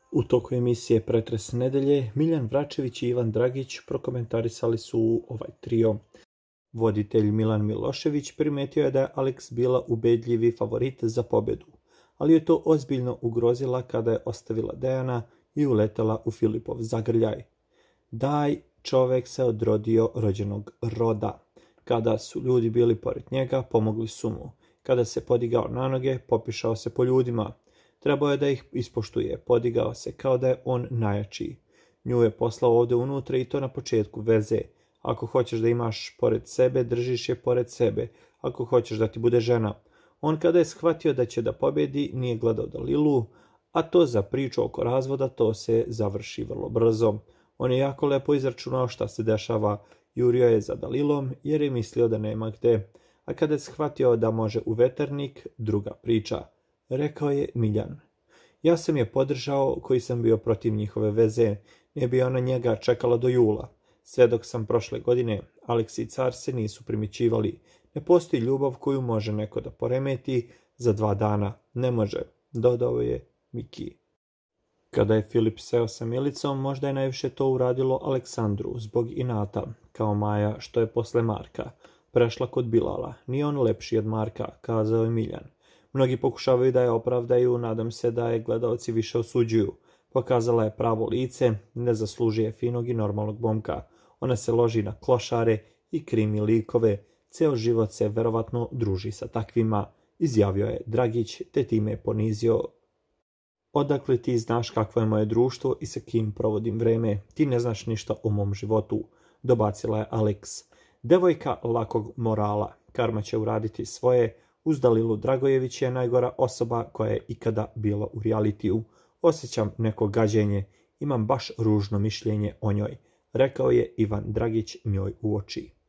U toku emisije Pretres nedelje, Miljan Vračević i Ivan Dragić prokomentarisali su ovaj trio. Voditelj Milan Milošević primetio je da je Alex bila ubedljivi favorit za pobjedu, ali je to ozbiljno ugrozila kada je ostavila Dejana i uletela u Filipov zagrljaj. Daj, čovek se odrodio rođenog roda. Kada su ljudi bili pored njega, pomogli su mu. Kada se podigao na noge, popišao se po ljudima. Trebao je da ih ispoštuje, podigao se kao da je on najjači. Nju je poslao ovdje unutra i to na početku veze. Ako hoćeš da imaš pored sebe, držiš je pored sebe. Ako hoćeš da ti bude žena. On kada je shvatio da će da pobjedi, nije gledao Dalilu, a to za priču oko razvoda to se završi vrlo brzo. On je jako lepo izračunao šta se dešava. Jurio je za Dalilom jer je mislio da nema gde. A kada je shvatio da može u veternik, druga priča. Rekao je Miljan. Ja sam je podržao koji sam bio protiv njihove veze. Ne bi ona njega čekala do jula. Sve dok sam prošle godine, Alex i Car se nisu primićivali. Ne postoji ljubav koju može neko da poremeti za 2 dana. Ne može, dodao je Miki. Kada je Filip seo sa Milicom, možda je najviše to uradilo Aleksandru zbog inata, kao Maja što je posle Marka prešla kod Bilala. Nije on lepši od Marka, kazao je Miljan. Mnogi pokušavaju da je opravdaju, nadam se da je gledaoci više osuđuju. Pokazala je pravo lice, ne zaslužuje finog i normalnog momka. Ona se loži na klošare i krimi likove. Ceo život se verovatno druži sa takvima, izjavio je Dragić, te time je ponizio. Odakle ti znaš kakvo je moje društvo i sa kim provodim vreme? Ti ne znaš ništa o mom životu, dobacila je Alex. Devojka lakog morala, karma će uraditi svoje. Uz Dalilu Dragojević je najgora osoba koja je ikada bila u realitiju. Osjećam neko gađenje, imam baš ružno mišljenje o njoj, rekao je Ivan Dragić njoj u oči.